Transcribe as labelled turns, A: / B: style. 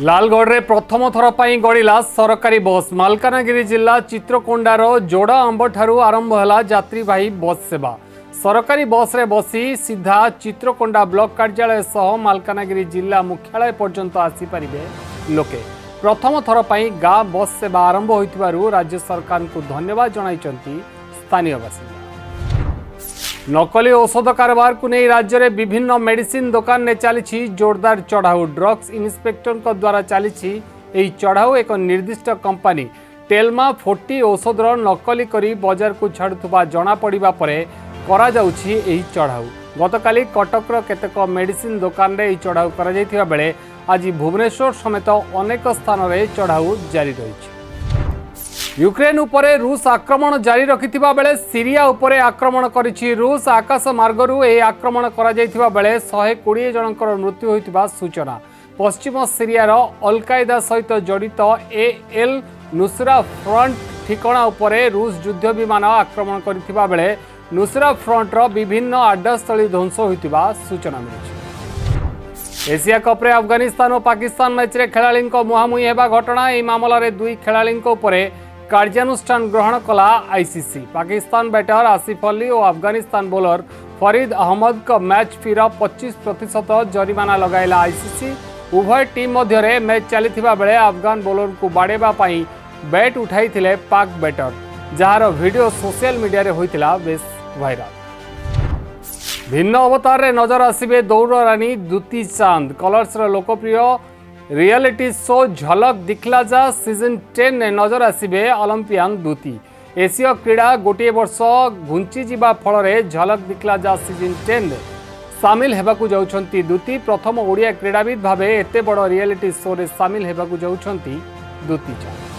A: लालगढ़ रे प्रथम थर पर गड़िला सरकारी बस। मालकानगिरी जिला चित्रकोंडार जोड़ा अंब ठारू आरंभ है यात्रीवाही बस सेवा। सरकारी बस रे बसी सीधा चित्रकोंडा ब्लॉक कार्यालय सह मालकानगिरी जिला मुख्यालय पर्यंत आसीपारे लोके। प्रथम थर पर गाँ बस सेवा आरंभ होइतिबारु राज्य सरकार को धन्यवाद जणाइचंती स्थानीय बासिंदा। नकली औषध कारोबार को नहीं राज्य में विभिन्न मेडिसिन दुकान ने चली जोरदार चढ़ाऊ। ड्रग्स इन्स्पेक्टर द्वारा चली चढ़ाऊ एक निर्दिष्ट कंपनी टेलमा 40 औषधर नकली करी बाजार को छाड़ुवा जना पड़ा पर चढ़ाऊ। गतकाली कटकर केतेक मेडिसिन दुकान रे चढ़ाऊ करा बेले आज भुवनेश्वर समेत अनेक स्थान में चढ़ाऊ जारी रही। यूक्रेन उपरे रूस आक्रमण जारी रखिथिबा बेले सीरिया उपरे आक्रमण करिछि रूस। आकाश मार्गरू ए आक्रमण करा जायथिबा बेले 120 जनकर मृत्यु होइतिबा सूचना। पश्चिम सीरियार अल कायदा सहित जड़ित एल नुसरा फ्रंट ठिकाना उपरे रूस युद्ध विमान आक्रमण करिथिबा बेले नुसरा फ्रंटर विभिन्न आड्डास्थली ध्वंस होइतिबा सूचना मिलिछि। एशिया कप रे अफगानिस्तान और पाकिस्तान मैच रे खेलाड़ी मुहांमुही हेबा घटना। एही मामला रे दुई खेलाड़ी उपरे कार्यानुष्ठान ग्रहण कला आईसीसी। पाकिस्तान बैटर आसिफ अली और अफगानिस्तान बोलर फरीद अहमद का मैच फी 25% जरिमाना लगाइला आईसीसी। उभय टीम मध्य मैच चली बेले अफगान बोलर को बाड़ेबा पाई बैट उठाई पाक बैटर, जार वीडियो सोशल मीडिया रे होइतिला बेस वायरल। भिन्न अवतार रे नजर आसिबे दौड़ रानी दुती चांद। कलर्स रो लोकप्रिय रियलिटी शो झलक दिखला जा सीजन 10 ने नजर आसिबे ओलंपियन दुती। एशिया क्रीड़ा गोटे वर्ष घुंची जीवा फल रे झलक दिखला जा सीजन 10 सामिल हेबाकू जाउछंती दुती। प्रथम ओडिया क्रीड़ाविद भावे एते बड़ रियलिटी शो रे सामिल हेबाकू जाउछंती दुती चांद।